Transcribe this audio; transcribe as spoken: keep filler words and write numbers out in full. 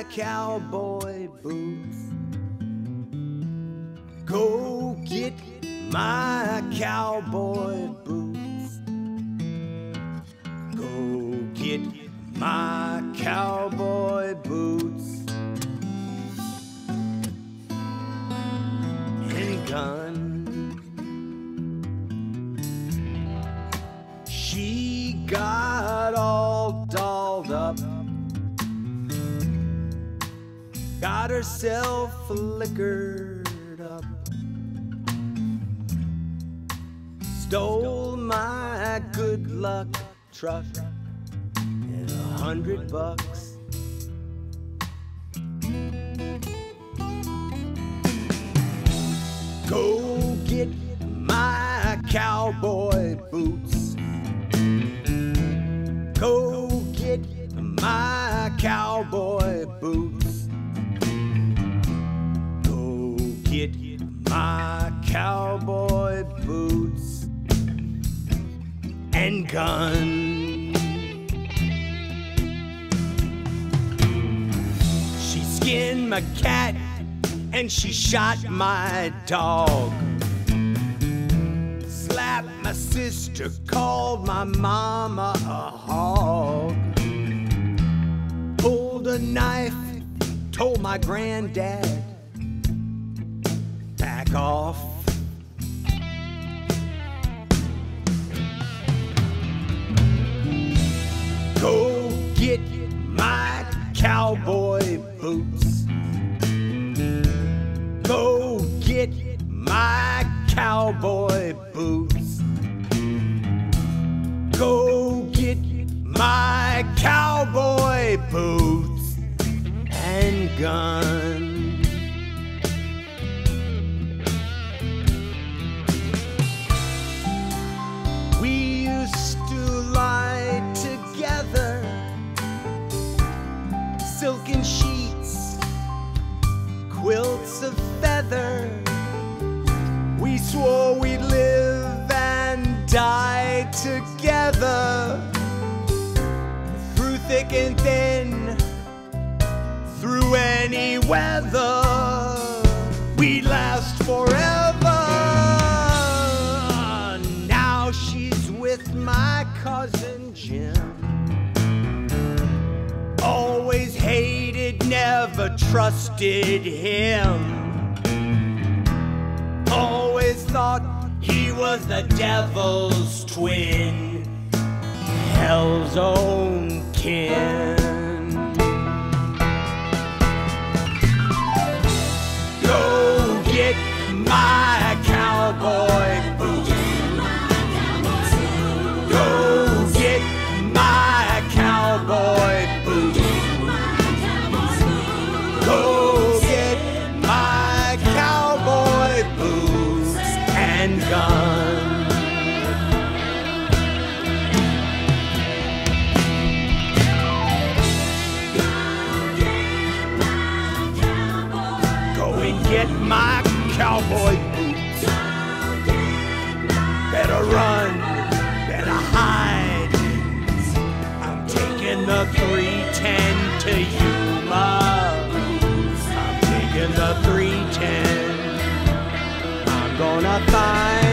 cowboy boots. Go get my cowboy boots. Go get my cowboy boots and gun. She got all dolled up, got herself liquored up, stole my good luck truck and a hundred bucks. Go get my cowboy boots. Go get my cowboy boots. Go get my cowboy boots and gun. She skinned my cat and she shot my dog. Slapped my sister, called my mama a hog. Pulled a knife, told my granddad, back off. Go get my cowboy boots. Go get my cowboy boots. Go get my cowboy boots and gun. We used to lie together, silken sheets, quilts of feather. We swore we'd live and die together, through thick and thin, through any weather. We'd last forever. Now she's with my cousin Jim. Always hated, never trusted him. Always thought he was the devil's twin, hell's own kin. Go get my cowboy boots. Go get my cowboy boots. Go get my cowboy boots and gun. Go and get my cowboy boots. Better run, better hide. I'm taking the three ten to Yuma. I'm taking the three ten. I'm gonna find